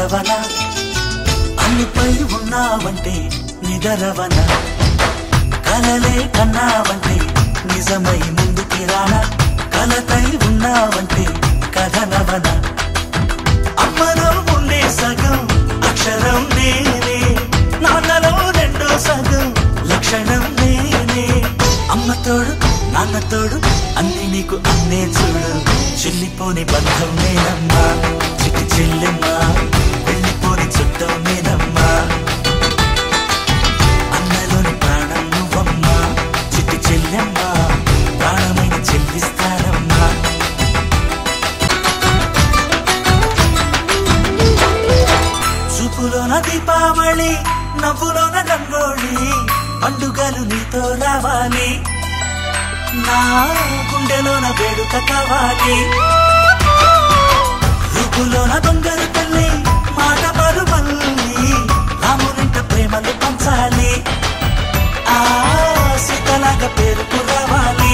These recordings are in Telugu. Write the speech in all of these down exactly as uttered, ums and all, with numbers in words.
నిదరవన అన్నిపై ఉన్నావంటే నిదరవన కలలే కన్నావంటే నిజమై ముందుకి రానా కలతై ఉన్నావంటే కథనవన అమ్మలో ఉండే సగం అక్షరం నేనే నాన్నలో రెండో సగం లక్షణం నేనే అమ్మ తోడు నాన్న తోడు అన్ని నీకు అన్నే చూడు చెల్లిపోని బంధం నేనమ్మా చిట్టి చెల్లెమ్మా వెళ్ళిపోని చుట్టం నేనమ్మా అన్నలోని ప్రాణం నువ్వమ్మా చిట్టి చెల్లెమ్మా ప్రాణమైన చెల్లిస్తానమ్మా చూపులోన దీపావళి నవ్వులోన రంగోళి పండుగలు నీతో రావాలి నా గుండెలోన వేడుక కావాలి రూపులోన బంగారు తల్లి మాట పరువల్లి రామునింట ప్రేమలు పంచాలి ఆ సీతలాగా పేరుకు రావాలి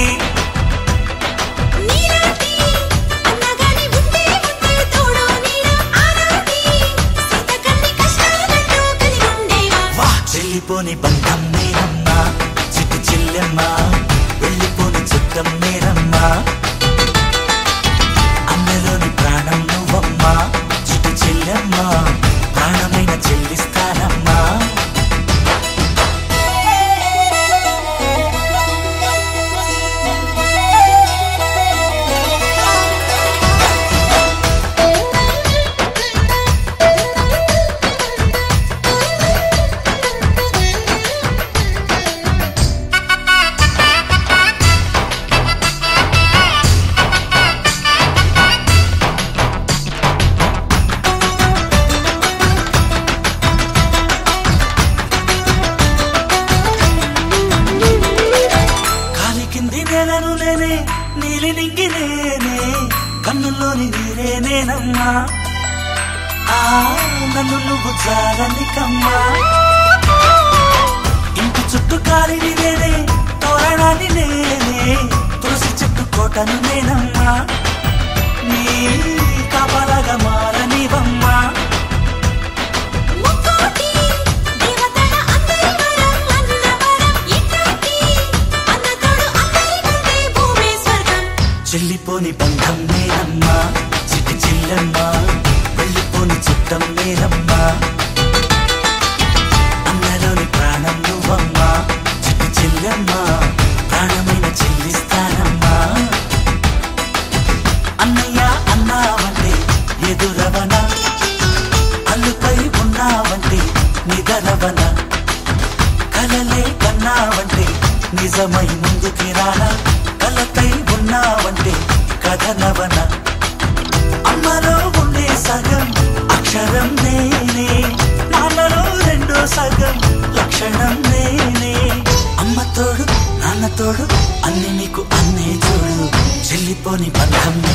చెల్లిపోని బంధం నేనమ్మా చిట్టి చెల్లెమ్మా వెళ్ళిపోని చుట్టం నేనమ్మా అన్నలోని ప్రాణం నువ్వమ్మా చిట్టి చెల్లెమ్మా ప్రాణమైన చెల్లిస్తానమ్మా నీలి నింగి నేనే కన్నుల్లోని నీరే నేనమ్మా ఆ నన్ను నువ్వు జారనికమ్మా ఇంటి చుట్టూ కాలిని నేనే తోరణాన్ని నేనే తులసి చెట్టు కోటను నేనమ్మా నీ కాపలాగా మారనివమ్మా చెల్లిపోని బంధం నేనమ్మా చిట్టి చెల్లెమ్మా వెళ్ళిపోని చుట్టం నేనమ్మా అన్నలోని ప్రాణం నువ్వమ్మా చిట్టి చెల్లెమ్మా ప్రాణమైన చెల్లిస్తానమ్మా అన్నయ్య అన్నావంటే ఎదురవన అల్లుపై ఉన్నావంటే నిదరవన కలలే కన్నావంటే నిజమై ముందుకి రానా కలతై ఉన్నావంటే కథనవన అమ్మలో ఉండే సగం అక్షరం నేనే నాన్నలో రెండో సగం లక్షణం నేనే అమ్మ తోడు నాన్న తోడు అన్ని నీకు అన్నే చూడు చెల్లిపోని బంధం